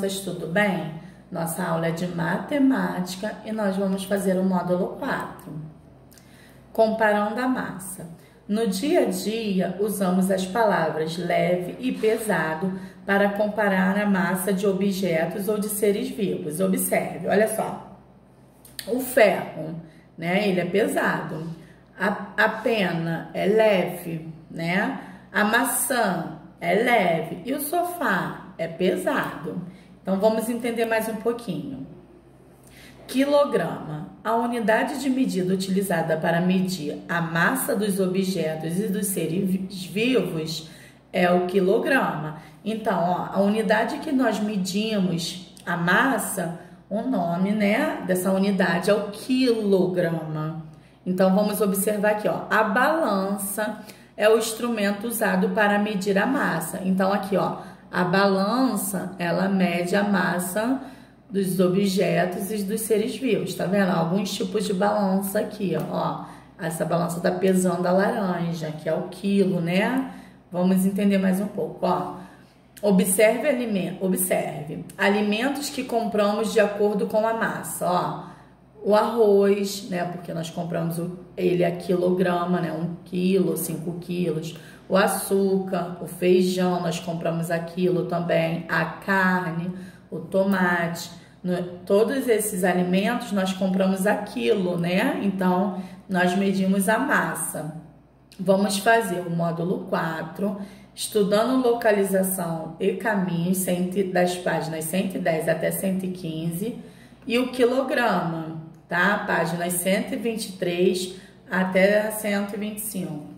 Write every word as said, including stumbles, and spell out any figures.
crianças, tudo bem? Nossa aula é de matemática e nós vamos fazer o módulo quatro. Comparando a massa. No dia a dia, usamos as palavras leve e pesado para comparar a massa de objetos ou de seres vivos. Observe, olha só. O ferro, né? Ele é pesado. A, a pena é leve, né? A maçã é leve e o sofá é pesado. Então, vamos entender mais um pouquinho. Quilograma. A unidade de medida utilizada para medir a massa dos objetos e dos seres vivos é o quilograma. Então, ó, a unidade que nós medimos a massa, o nome, né, dessa unidade é o quilograma. Então, vamos observar aqui, ó, a balança é o instrumento usado para medir a massa. Então, aqui, ó, a balança, ela mede a massa dos objetos e dos seres vivos, tá vendo? Alguns tipos de balança aqui, ó, ó. Essa balança tá pesando a laranja, que é o quilo, né? Vamos entender mais um pouco, ó. Observe, alimento, observe. Alimentos que compramos de acordo com a massa, ó. O arroz, né? Porque nós compramos ele a quilograma, né? Um quilo, cinco quilos. O açúcar, o feijão, nós compramos a quilo também. A carne, o tomate. No, todos esses alimentos nós compramos a quilo, né? Então, nós medimos a massa. Vamos fazer o módulo quatro, estudando localização e caminhos das páginas cento e dez até cento e quinze. E o quilograma, tá? Páginas cento e vinte e três até cento e vinte e cinco.